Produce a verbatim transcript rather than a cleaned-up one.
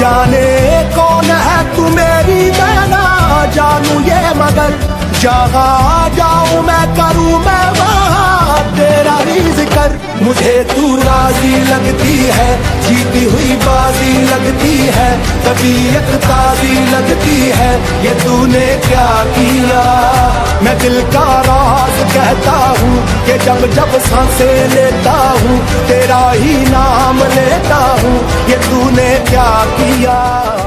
जाने कौन है तू मेरी, मैं ना जानू ये, मगर जहाँ जाऊं मैं करूं मैं वहाँ तेरा ही जिक्र। मुझे तू राजी लगती है, जीती हुई बाजी लगती है, तबीयत ताजी लगती है, ये तूने क्या किया। मैं दिल का राज कहता हूँ कि जब जब सांसें लेता हूँ तेरा ही नाम लेता हूँ, ये तूने क्या किया।